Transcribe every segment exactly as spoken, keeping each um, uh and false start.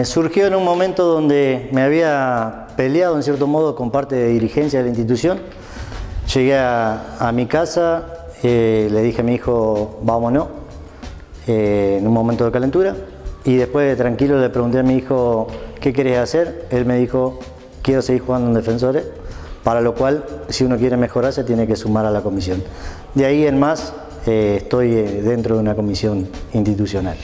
surgió en un momento donde me había peleado en cierto modo con parte de dirigencia de la institución. Llegué a, a mi casa, eh, le dije a mi hijo, vámonos, eh, en un momento de calentura. Y después de tranquilo le pregunté a mi hijo, ¿qué querés hacer? Él me dijo, quiero seguir jugando en Defensores, para lo cual, si uno quiere mejorar, se tiene que sumar a la comisión. De ahí en más, eh, estoy dentro de una comisión institucional.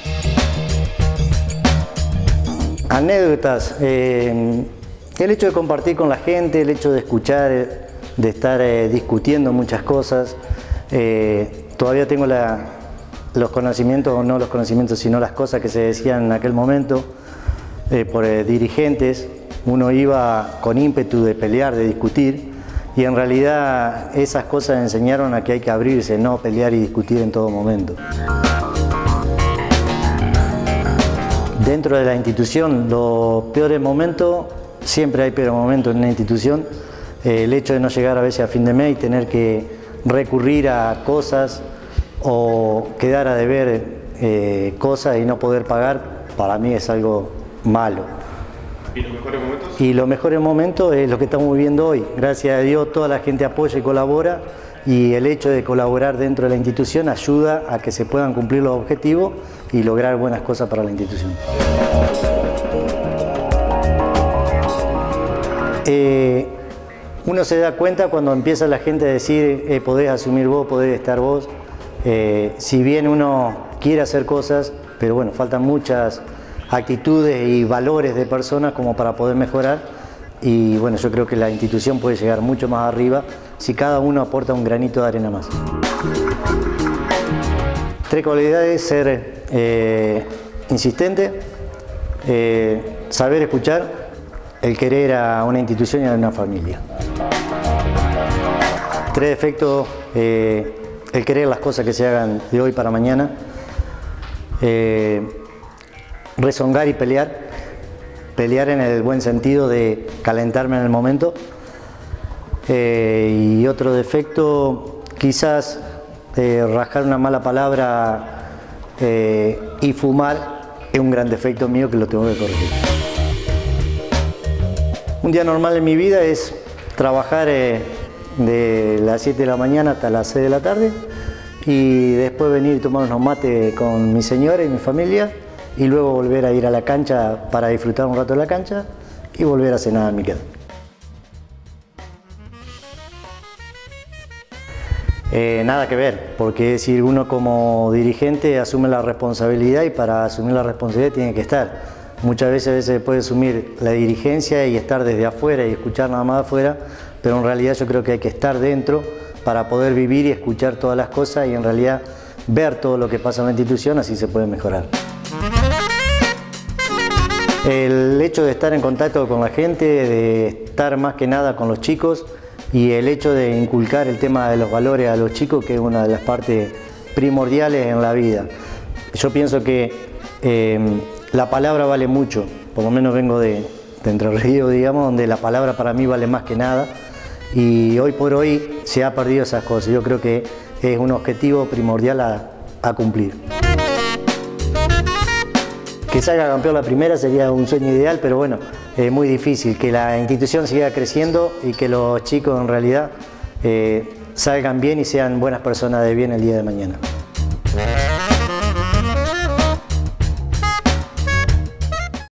Anécdotas. Eh, el hecho de compartir con la gente, el hecho de escuchar, de estar eh, discutiendo muchas cosas. Eh, todavía tengo la, los conocimientos, o no los conocimientos, sino las cosas que se decían en aquel momento eh, por eh, dirigentes. Uno iba con ímpetu de pelear, de discutir, y en realidad esas cosas enseñaron a que hay que abrirse, no pelear y discutir en todo momento. Dentro de la institución, los peores momentos, siempre hay peores momentos en una institución. Eh, el hecho de no llegar a veces a fin de mes y tener que recurrir a cosas o quedar a deber eh, cosas y no poder pagar, para mí es algo malo. ¿Y los mejores momentos? Y los mejores momentos es lo que estamos viviendo hoy. Gracias a Dios toda la gente apoya y colabora, y el hecho de colaborar dentro de la institución ayuda a que se puedan cumplir los objetivos y lograr buenas cosas para la institución. Eh, uno se da cuenta cuando empieza la gente a decir eh, podés asumir vos, podés estar vos. Eh, si bien uno quiere hacer cosas, pero bueno, faltan muchas actitudes y valores de personas como para poder mejorar, y bueno, yo creo que la institución puede llegar mucho más arriba si cada uno aporta un granito de arena más. Tres cualidades: ser eh, insistente, eh, saber escuchar, el querer a una institución y a una familia. Tres defectos: eh, el querer las cosas que se hagan de hoy para mañana, eh, rezongar y pelear, pelear en el buen sentido de calentarme en el momento. Eh, y otro defecto, quizás eh, rascar una mala palabra eh, y fumar, es un gran defecto mío que lo tengo que corregir. Un día normal en mi vida es trabajar eh, de las siete de la mañana hasta las seis de la tarde, y después venir y tomar unos mates con mi señora y mi familia, y luego volver a ir a la cancha para disfrutar un rato de la cancha y volver a cenar a mi casa. Eh, nada que ver, porque es decir, uno como dirigente asume la responsabilidad, y para asumir la responsabilidad tiene que estar. Muchas veces, a veces puede asumir la dirigencia y estar desde afuera y escuchar nada más afuera, pero en realidad yo creo que hay que estar dentro para poder vivir y escuchar todas las cosas, y en realidad ver todo lo que pasa en la institución, así se puede mejorar. El hecho de estar en contacto con la gente, de estar más que nada con los chicos, y el hecho de inculcar el tema de los valores a los chicos, que es una de las partes primordiales en la vida. Yo pienso que eh, la palabra vale mucho, por lo menos vengo de, de Entre Ríos, digamos, donde la palabra para mí vale más que nada, y hoy por hoy se ha perdido esas cosas. Yo creo que es un objetivo primordial a, a cumplir. Que salga campeón la primera sería un sueño ideal, pero bueno, es muy difícil. Que la institución siga creciendo y que los chicos en realidad eh, salgan bien y sean buenas personas de bien el día de mañana.